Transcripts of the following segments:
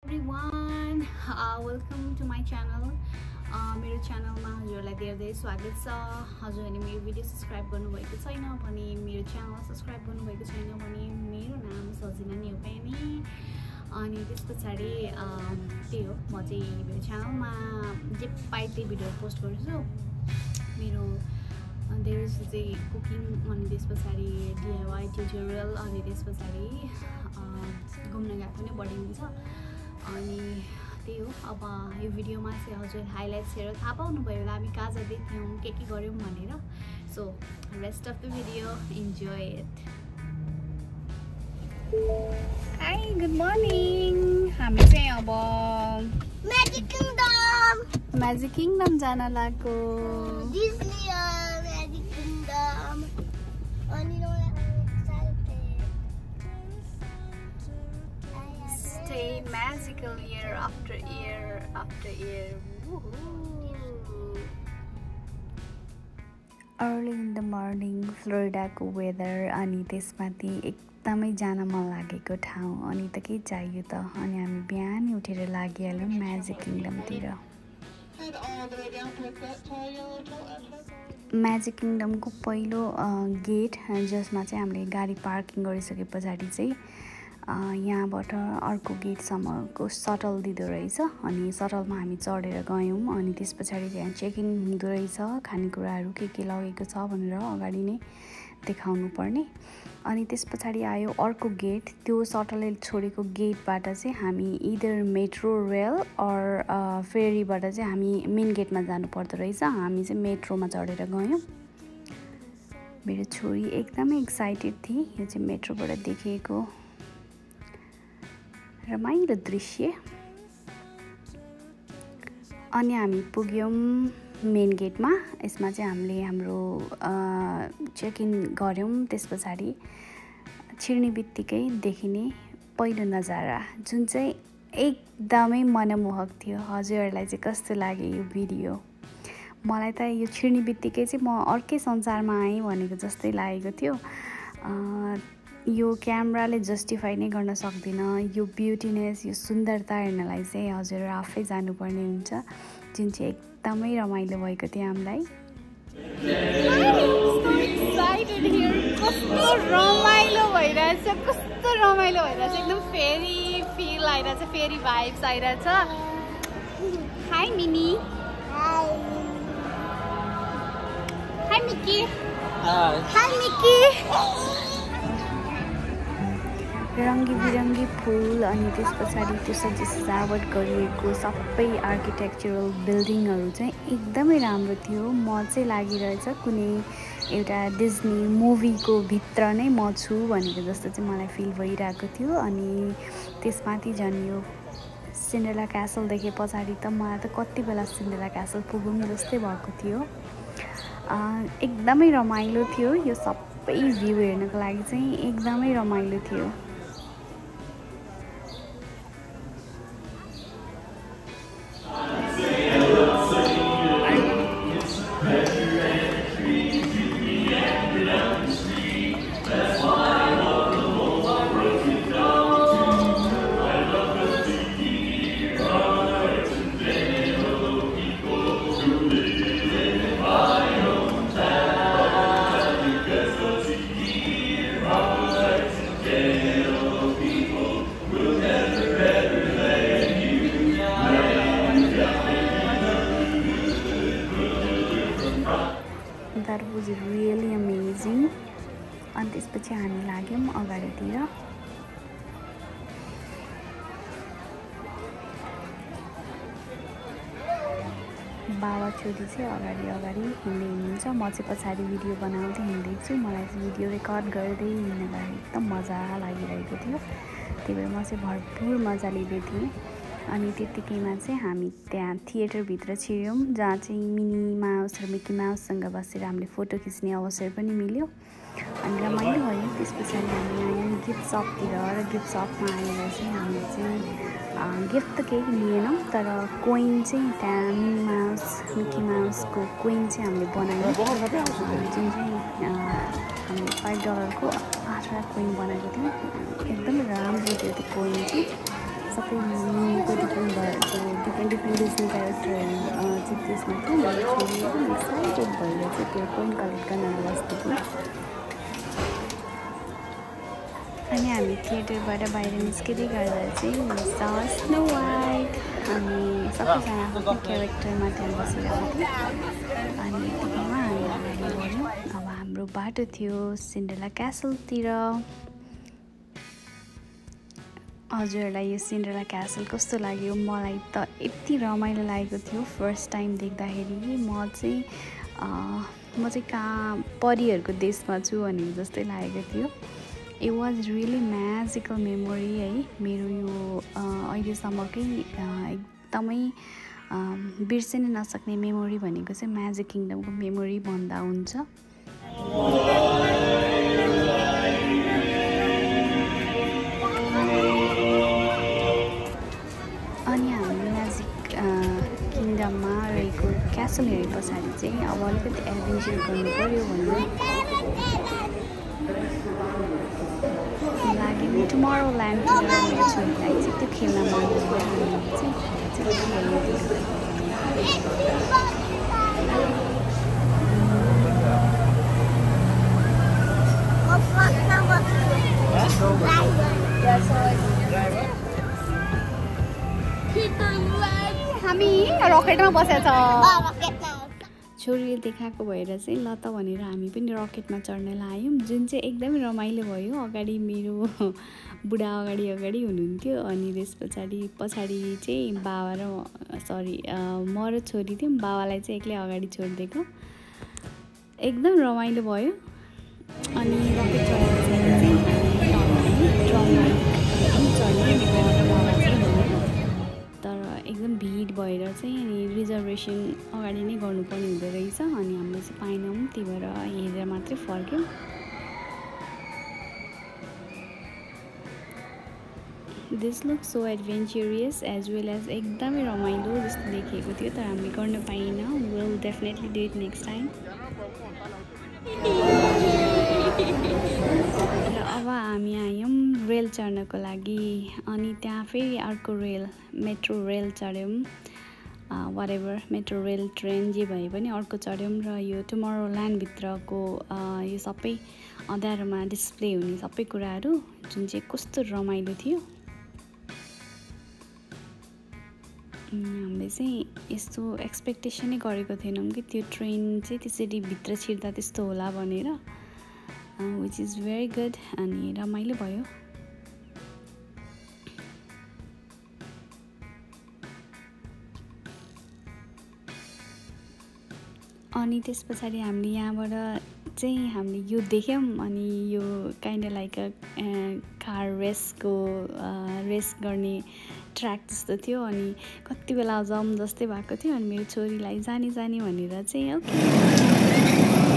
everyone, welcome to my channel. मेरो च्यानलमा हजुरलाई धेरै स्वागत छ। हजुरहरूले मेरो भिडियो सब्स्क्राइब गर्नुभएको छैन भने मेरो च्यानल सब्स्क्राइब गर्नुभएको छैन भने मेरो नाम सजिना अनि त्यसपछि त्यही हो, म चाहिँ मेरो च्यानलमा जे पाए त्यही भिडियो पोस्ट गर्छु। मेरो धेरै चाहिँ कुकिङ अनि त्यसपछि DIY ट्युटोरियल अनि त्यसपछि घुम्न गएको पनि बढिन्छ अनि त्यही हो। अब यो भिडियोमा चाहिँ हजुर हाइलाइट्स हेरेर थाहा पाउनुभयो होला हामी कहाँ जाँदै थियौँ, के गर्यौँ भनेर। So rest of the video enjoy it. Hi, good morning. हामी चाहिँ अब म्याजिक किङडम जान लाग्यो। Stay magical year after year after year. Early in the morning, Florida को weather अनि त्यसमाथि एकदमै जान मन लागेको ठाउँ। अनि त के चाहियो त, अनि हामी बिहान उठेर लागिहाल्यौँ म्याजिक किङडमतिर। म्याजिक किङडमको पहिलो गेट जसमा चाहिँ हामीले गाडी पार्किङ गरिसके पछाडि चाहिँ यहाँबाट अर्को गेटसम्मको सटल दिँदो रहेछ। अनि सटलमा हामी चढेर गयौँ अनि त्यस पछाडि त्यहाँ चेक इन हुँदो रहेछ। खानेकुराहरू के लगेको छ भनेर अगाडि नै देखाउनु पर्ने। अनि त्यस पछाडि आयो अर्को गेट। त्यो सटलले छोडेको गेटबाट चाहिँ हामी इदर मेट्रो रेल अर फेरीबाट चाहिँ हामी मेन गेटमा जानु पर्दो रहेछ। हामी चाहिँ मेट्रोमा चढेर गयौँ। मेरो छोरी एकदमै एक्साइटेड थिए। यो चाहिँ मेट्रोबाट देखेको रमाइलो दृश्य। अनि हामी पुग्यौँ मेन गेटमा। यसमा चाहिँ हामीले हाम्रो चेक इन गऱ्यौँ। त्यस पछाडि छिर्ने बित्तिकै देखिने पहिलो नजारा जुन चाहिँ एकदमै मनमोहक थियो। हजुरहरूलाई चाहिँ कस्तो लाग्यो यो भिडियो? मलाई त यो छिर्ने बित्तिकै चाहिँ म अर्कै संसारमा आएँ भनेको जस्तै लागेको थियो। यो क्यामेराले जस्टिफाई नै गर्न सक्दिनँ। यो ब्युटीनेस, यो सुन्दरता हेर्नलाई चाहिँ हजुर आफै जानुपर्ने हुन्छ, जुन चाहिँ एकदमै रमाइलो भएको थियो हामीलाई। कस्तो रमाइलो भइरहेछ, एकदम फेरी फिल आइरहेछ, फेरी भाइब्स आइरहेछ। Hi Minnie. Hi Mickey. Hi Mickey. रङ्गी बिरङ्गी फुल अनि त्यस पछाडि त्यो सजावट गरिएको सबै आर्किटेक्चरल बिल्डिङहरू चाहिँ एकदमै राम्रो थियो। म चाहिँ लागिरहेछ कुनै एउटा डिज्नी मुभीको भित्र नै म छु भनेको जस्तो चाहिँ मलाई फिल भइरहेको थियो। अनि त्यसमाथि झन् यो सिन्ड्रेला क्यासल देखे पछाडि त मलाई त कति बेला सिन्ड्रेला क्यासल पुगौँ जस्तै भएको थियो। एकदमै रमाइलो थियो। यो सबै भ्यू हेर्नको लागि चाहिँ एकदमै रमाइलो थियो। That was really amazing. अनि त्यसपछि हामी लाग्यौँ अगाडितिर। बाबा छोरी चाहिँ अगाडि हिँड्दै हुनुहुन्छ। म चाहिँ पछाडि भिडियो बनाउँदै हिँड्दैछु। मलाई चाहिँ भिडियो रेकर्ड गर्दै हिँड्नलाई एकदम मजा लागिरहेको थियो। त्यही भएर म चाहिँ भरपुर मजा लिँदै थिएँ। अनि त्यतिकैमा चाहिँ हामी त्यहाँ थिएटरभित्र छिर्यौँ, जहाँ चाहिँ मिनी माउस र मिकी माउससँग बसेर हामीले फोटो खिच्ने अवसर पनि मिल्यो। अनि रमाइलो भयो। त्यस पछाडि हामी आयौँ गिफ्ट सपतिर र गिफ्ट सपमा आएर चाहिँ हामीले चाहिँ गिफ्ट त केही लिएनौँ, तर कोइन चाहिँ त्यहाँ मिनी माउस मिकी माउसको कोइन चाहिँ हामीले बनायौँ, जुन चाहिँ हामीले $5 को 8वटा कोइन बनाएको थियौँ। एकदमै राम्रो थियो त्यो कोइन चाहिँ। सबै मिनीको डिफ्रेन्ट डिस्नी क्यारेक्टरहरू चाहिँ त्यसमा थियो। मेरो छोरी एकदम एक्साइटेड भएर चाहिँ त्यो कोइन कलेक्ट गर्न बस्थ्यो थियो। अनि हामी थिएटरबाट बाहिर निस्किँदै गर्दा चाहिँ स्नो वाइट अनि सबैजना आफ्नो क्यारेक्टरमा त्यहाँ बसिरहेको थियो। अनि त्यतिमा हामी अगाडि बढ्यौँ। अब हाम्रो बाटो थियो सिन्ड्रेला क्यासलतिर। हजुरहरूलाई यो सिन्ड्रेला क्यासल कस्तो लाग्यो? मलाई त यति रमाइलो लागेको थियो फर्स्ट टाइम देख्दाखेरि। म चाहिँ कहाँ परीहरूको देशमा छु भनेको जस्तै लागेको थियो। It was really magical memory है। मेरो यो अहिलेसम्मकै एकदमै बिर्सिनै नसक्ने मेमोरी भनेको चाहिँ म्याजिक किङडमको मेमोरी भन्दा हुन्छ। अनि हामी म्याजिक किङडममा रहेको क्यासल हेरे पछाडि चाहिँ अब अलिकति एडभेन्चर गर्नु पऱ्यो भन्नु लाग्यो। टुमोरो ल्यान्डतिर मेरो छोरीलाई चाहिँ त्यो खेल्न मन लाग्यो। चाहिँ खेल्नु हामी रकेटमा बसेछ। छोरीले देखाएको भएर चाहिँ ल त भनेर हामी पनि रकेटमा चढ्न लाग्यौँ, जुन चाहिँ एकदमै रमाइलो भयो। अगाडि मेरो बुढा अगाडि हुनुहुन्थ्यो अनि त्यस पछाडि चाहिँ बाबा र म र छोरी थियौँ। बाबालाई चाहिँ एक्लै अगाडि छोडिदिएको। एकदम रमाइलो भयो। अनि रकेट तर एकदम भिड भएर चाहिँ अनि रिजर्भेसन अगाडि नै गर्नुपर्ने हुँदो रहेछ। अनि हामीले चाहिँ पाएनौँ, त्यही भएर हेरेर मात्रै फर्क्यौँ। This look so adventurous as well as एकदमै रमाइलो जस्तो देखिएको थियो, तर हामीले गर्न पाइनँ। Will definitely do it next time. र अब हामी आयौँ रेल चढ्नको लागि। अनि त्यहाँ फेरि अर्को रेल मेट्रो रेल चढ्यौँ। वाटेभर मेट्रो रेल ट्रेन जे भए पनि अर्को चढ्यौँ। र यो टुमोरो ल्यान्डभित्रको यो सबै अँध्यारोमा डिस्प्ले हुने सबै कुराहरू जुन चाहिँ कस्तो रमाइलो थियो। हामीले चाहिँ यस्तो एक्सपेक्टेसनै गरेको थिएनौँ कि त्यो ट्रेन चाहिँ त्यसरी भित्र छिर्दा त्यस्तो होला भनेर। Which is very good. अनि रमाइलो भयो। अनि त्यस पछाडि हामीले यहाँबाट चाहिँ हामीले यो देख्यौँ। अनि यो kind of like car race गर्ने ट्र्याक जस्तो थियो। अनि कति बेला जाउँ जस्तै भएको थियो। अनि मेरो छोरीलाई जाने भनेर चाहिँ ओके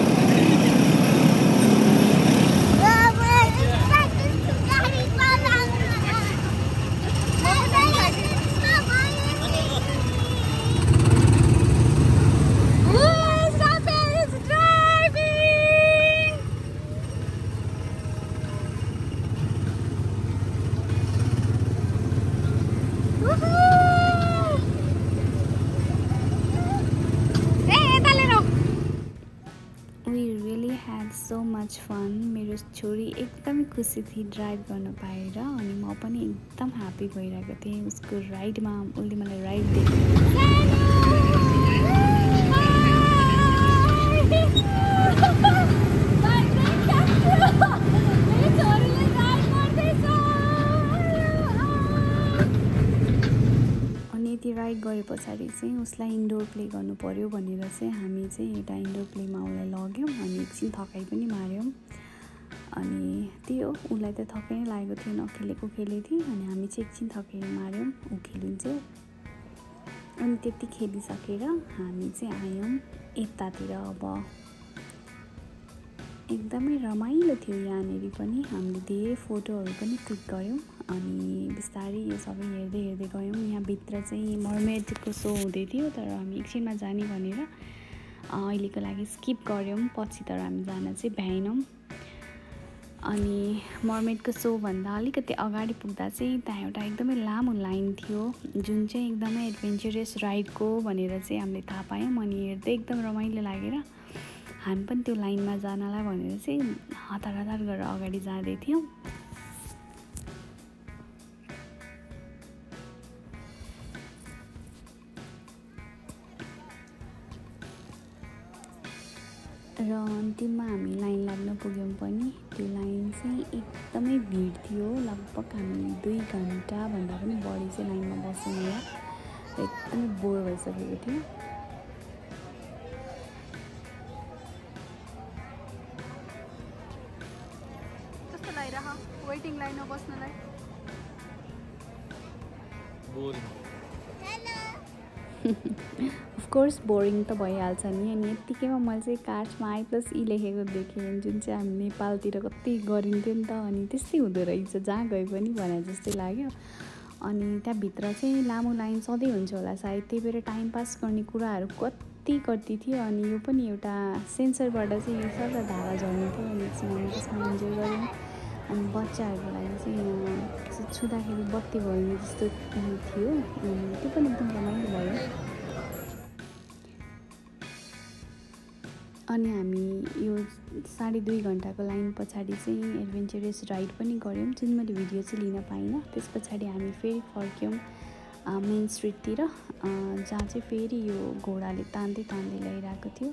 सो मच फन। मेरो छोरी एकदमै खुसी थिए ड्राइभ गर्न पाएर। अनि म पनि एकदम ह्याप्पी भइरहेको थिएँ उसको राइडमा। उसले मलाई राइड दिएको। यति राइड गरे पछाडि चाहिँ उसलाई इन्डोर प्ले गर्नु पर्यो भनेर चाहिँ हामी चाहिँ एउटा इन्डोर प्लेमा उसलाई लग्यौँ। अनि एकछिन थकाइ पनि मार्यौँ। अनि त्यही हो, उसलाई त थकाइ नै लागेको थियो, नखेलेको खेले थिएँ। अनि हामी चाहिँ एकछिन थकाइ मार्यौँ, ऊ खेलिन्छ। अनि त्यति खेलिसकेर हामी चाहिँ आयौँ यतातिर। अब एकदमै रमाइलो थियो यहाँनिर पनि। हामीले धेरै फोटोहरू पनि क्लिक गऱ्यौँ। अनि बिस्तारै यो सबै हेर्दै गयौँ। यहाँभित्र चाहिँ मर्मेडको सो हुँदै थियो, तर हामी एकछिनमा जाने भनेर अहिलेको लागि स्किप गऱ्यौँ पछि। तर हामी जान चाहिँ भ्याएनौँ। अनि मर्मेडको सो भन्दा अलिकति अगाडि पुग्दा चाहिँ त्यहाँ एउटा एकदमै लामो लाइन थियो जुन चाहिँ एकदमै एडभेन्चरस राइडको भनेर चाहिँ हामीले थाहा पायौँ। अनि हेर्दै एकदम रमाइलो लागेर हामी पनि त्यो लाइनमा जानलाई भनेर चाहिँ हतार हतार गरेर अगाडि जाँदै थियौँ। र अन्तिममा हामी लाइन लाग्न पुग्यौँ पनि त्यो लाइन चाहिँ एकदमै भिड थियो। लगभग हामी 2 घन्टाभन्दा पनि बढी चाहिँ लाइनमा बस्यौँ होला। एकदमै बोर भइसकेको थियो। कस्तो लागिरह वेटिङ लाइनमा बस्नलाई? बोरिङ। अफकोर्स बोरिङ त भइहाल्छ नि। अनि यत्तिकैमा मैले चाहिँ कार्डमा I+E लेखेको देखेँ जुन चाहिँ हामी नेपालतिर कति गरिन्थ्यो नि त। अनि त्यस्तै हुँदो रहेछ जहाँ गए पनि भने जस्तै लाग्यो। अनि त्यहाँभित्र चाहिँ लामो लाइन सधैँ हुन्छ होला सायद, त्यही भएर टाइम पास गर्ने कुराहरू कति थियो। अनि यो पनि एउटा सेन्सरबाट चाहिँ यो सबै धारा झर्ने थियो। अनि हामी त्यसमा इन्जोय गऱ्यौँ। अनि बच्चाहरूको लागि चाहिँ छुँदाखेरि बत्ती भइने जस्तो थियो। अनि त्यो पनि एकदम रमाइलो भयो। अनि हामी यो 2.5 घन्टाको लाइन पछाडि चाहिँ एडभेन्चरस राइड पनि गऱ्यौँ जुन मैले भिडियो चाहिँ लिन पाइनँ। त्यस पछाडि हामी फेरि फर्क्यौँ मेन स्ट्रिटतिर जहाँ चाहिँ फेरि यो घोडाले तान्दै तान्दै ल्याइरहेको थियो।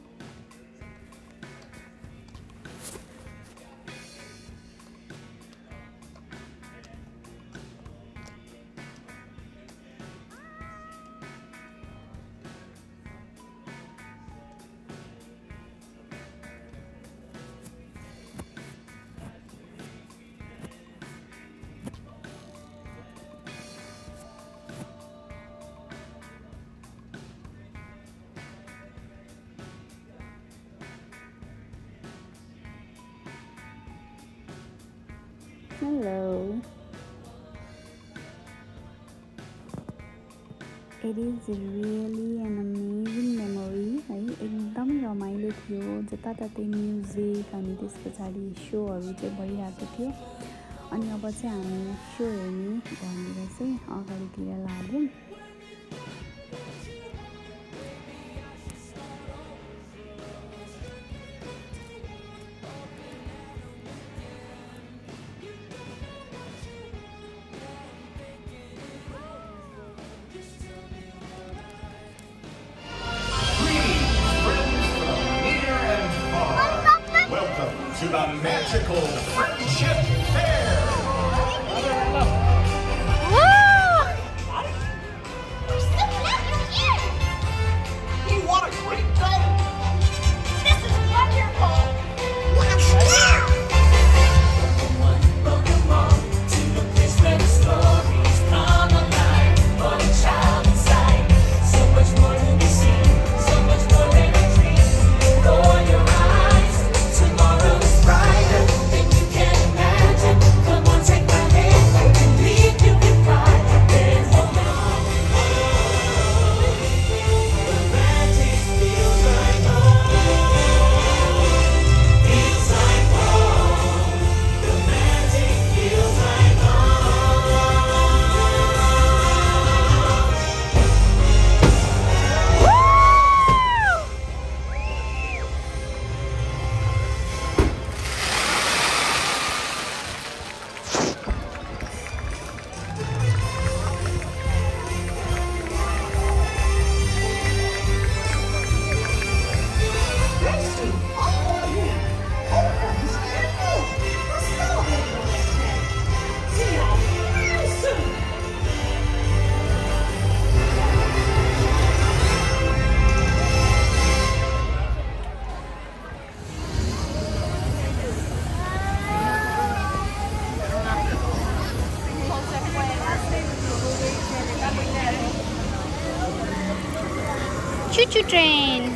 Hello. It is really an amazing memory है। एकदमै रमाइलो थियो। जताततै म्युजिक अनि त्यस पछाडि सोहरू चाहिँ भइरहेको थियो। अनि अब चाहिँ हामी सो हेर्ने भनेर चाहिँ अगाडितिर लाग्यौँ। To the magical Friendship Fair! We're so glad you're here! You want a great day? This is wonderful! Let's go! Welcome on to the place where the stories come alive. For the child inside, so much more to be seen, so much more than a dream. For your eyes, tomorrow is brighter than you can imagine. Come on, take my hand, believe you can fly. Then hold on. The magic feels like home. Feels like home. The magic feels like Choo-choo train.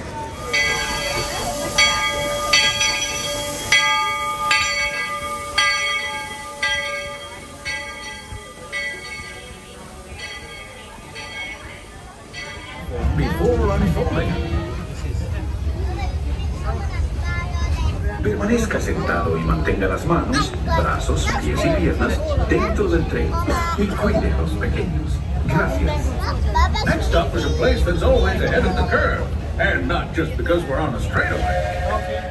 Before unfolding, Permanezca sentado y mantenga las manos, brazos, pies y piernas dentro del tren y cuide a los pequeños. Gracias. Next stop is a place that's always ahead of the curve, and not just because we're on a straightaway.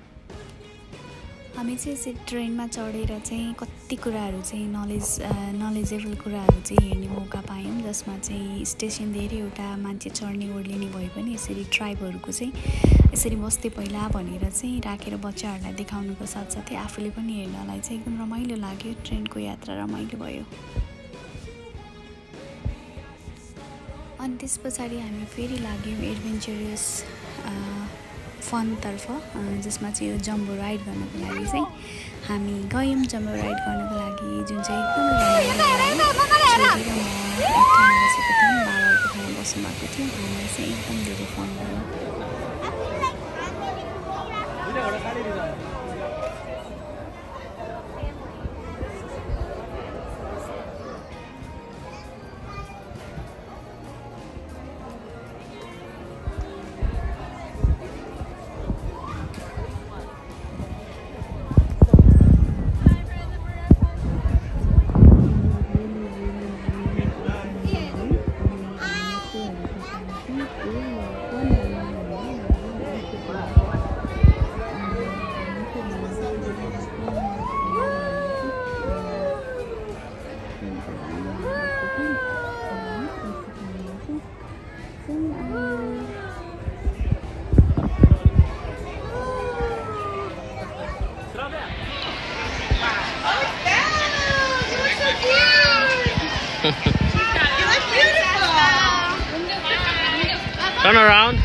हामी चाहिँ यसरी ट्रेनमा चढेर चाहिँ कति कुराहरू चाहिँ knowledgeable कुराहरू चाहिँ हेर्ने मौका पायौँ, जसमा चाहिँ स्टेसन धेरैवटा मान्छे चढ्ने ओर्लिने भए पनि यसरी ट्राइबहरूको चाहिँ यसरी बस्दै पहिला भनेर चाहिँ राखेर बच्चाहरूलाई देखाउनुको साथसाथै आफूले पनि हेर्नलाई चाहिँ एकदम रमाइलो लाग्यो। ट्रेनको यात्रा रमाइलो भयो। अनि त्यस पछाडि हामी फेरि लाग्यौँ एडभेन्चरस फनतर्फ, जसमा चाहिँ यो जम्बो राइड गर्नको लागि चाहिँ हामी गयौँ। जम्बो राइड गर्नको लागि जुन चाहिँ एकदमै बाबाको ठाउँमा बस्नु भएको थियो। हामीलाई चाहिँ एकदम धेरै फन भयो। Turn around.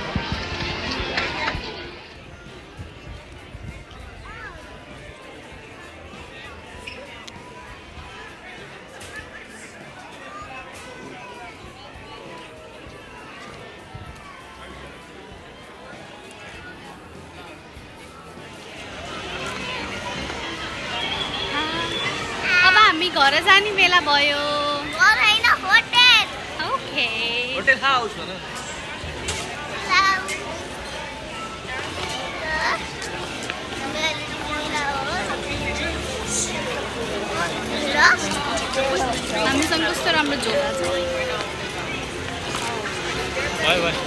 अब हामी घर जाने बेला भयो। घर हैन, होटल। ओके। Hotel house हो ना? हामीसँग कस्तो राम्रो झोला छ। Bye bye.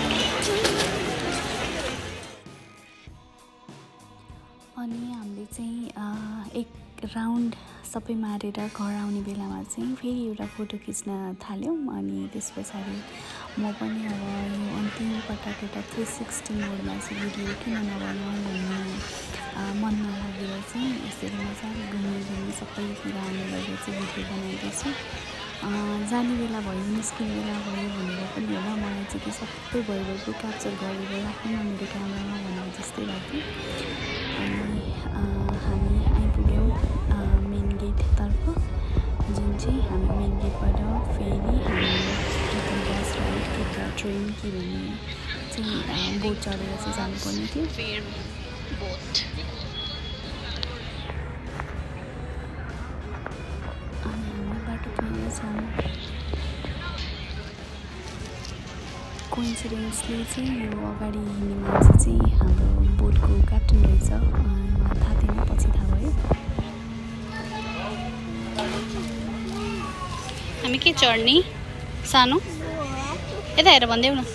अनि हामीले चाहिँ एक राउन्ड सबै मारेर घर आउने बेलामा चाहिँ फेरि एउटा फोटो खिच्न थाल्यौँ। अनि त्यस पछाडि म पनि अब यो अन्तिम पटक एउटा 360 मोडमा चाहिँ भिडियो किन नबनाऊँ भन्ने मनमा लागेर चाहिँ यसरी मजाले घुम्ने सबैतिर आउने गरेर चाहिँ भिडियो बनाइदिन्छु। जाने बेला भयो, निस्किने बेला भयो भनेर पनि होला, मलाई चाहिँ त्यो सबै भइरहेको क्याप्चर गरेर राख्नु न मेरो क्यामेरामा भनेर जस्तै लाग्यो। अनि हामी आइपुग्यौँ मेन गेटतर्फ, जुन चाहिँ हामी मेन गेटबाट फेरि हामी बस राइड कि ट्रेन कि भन्ने चाहिँ बोट चढेर चाहिँ जानुपर्ने थियो। अनि हामी बाटोतिर छौँ। कोइन्सिडेन्सली चाहिँ यो अगाडि हिँड्ने मान्छे चाहिँ हाम्रो बोटको क्याप्टन रहेछ। मलाई थाहा थिएन, पछि थाहा भयो। हामी के चढ्ने सानो यता हेर भनिदेऊ न।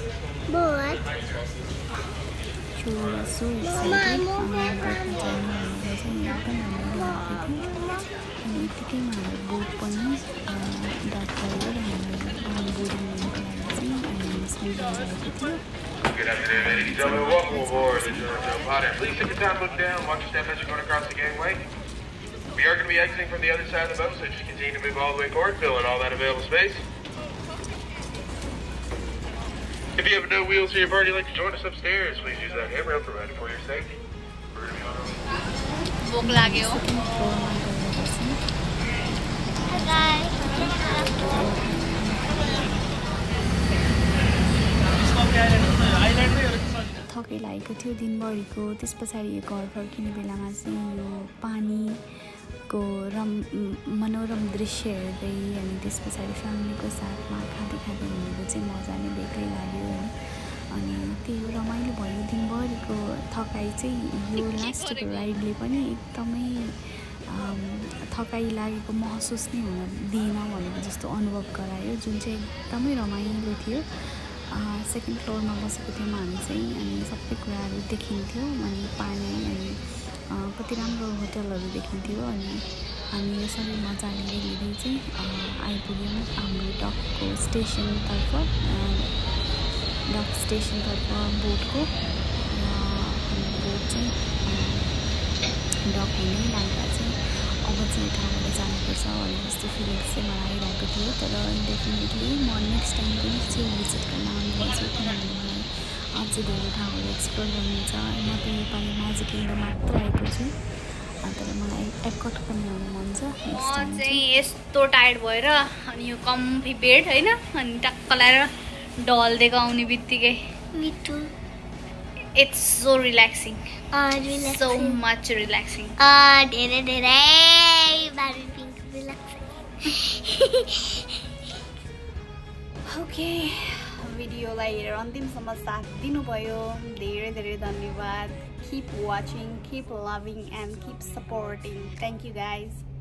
अनि यतिकैमा हाम्रो बोट पनि डाक गरेर हाम्रो बोर्डिङ लिनुको लागि चाहिँ स्पिड भइरहेको थियो। Good afternoon, ladies and gentlemen. Welcome aboard the Toronto Pod. Please take your time, look down, watch your step as you're going across the gangway. We are going to be exiting from the other side of the boat, so just continue to move all the way forward, fill in all that available space. If you have no wheels for your party, you'd like to join us upstairs, please use that handrail provided for your safety. We're going to be on our way. भोक लाग्यो। थकै लागेको थियो दिनभरिको। त्यस पछाडि घर फर्किने बेलामा चाहिँ यो पानीको मनोरम दृश्य हेर्दै अनि त्यस पछाडि फ्यामिलीको साथमा खाँदै खाँदै हिँडेको चाहिँ मजा नै बेग्लै लाग्यो होइन। अनि त्यही हो, रमाइलो भयो। दिनभरिको थकाइ चाहिँ यो लास्टको राइडले पनि एकदमै थकाइ लागेको महसुस नै हुन दिएन भनेको जस्तो अनुभव गरायो, जुन चाहिँ एकदमै रमाइलो थियो। सेकेन्ड फ्लोरमा बसेको थियौँ हामी चाहिँ, अनि सबै कुराहरू देखिन्थ्यो, अनि पानी अनि कति राम्रो होटलहरू देखिन्थ्यो। अनि हामी यसरी मजा लिँदै चाहिँ आइपुग्यौँ हाम्रो डकको स्टेसनतर्फ, डक स्टेसनतर्फ बोटको। बोट चाहिँ डक हुने लाग्दा चाहिँ अब चाहिँ ठाउँबाट जानुपर्छ भन्ने जस्तो फिलिङ्स चाहिँ मलाई आइरहेको थियो। तर डेफिनेटली म नेक्स्ट टाइम पनि चाहिँ भिजिट गर्न आउँदैछु, किनभने मलाई अझै धेरै ठाउँहरू एक्सप्लोर गर्नु छ। म त नेपाली म्याजिक किङडम मात्र आएको छु, तर मलाई एपकट पनि आउनु मन छ। चाहिँ यस्तो टायर्ड भएर अनि यो कम्फी बेड होइन, अनि टक्क लगाएर ढल्देको आउने बित्तिकै it's so relaxing, so much relaxing. Okay, भिडियोलाई हेरेर अन्तिमसम्म साथ दिनुभयो, धेरै धेरै धन्यवाद। Keep watching, keep loving and keep supporting. Thank you guys.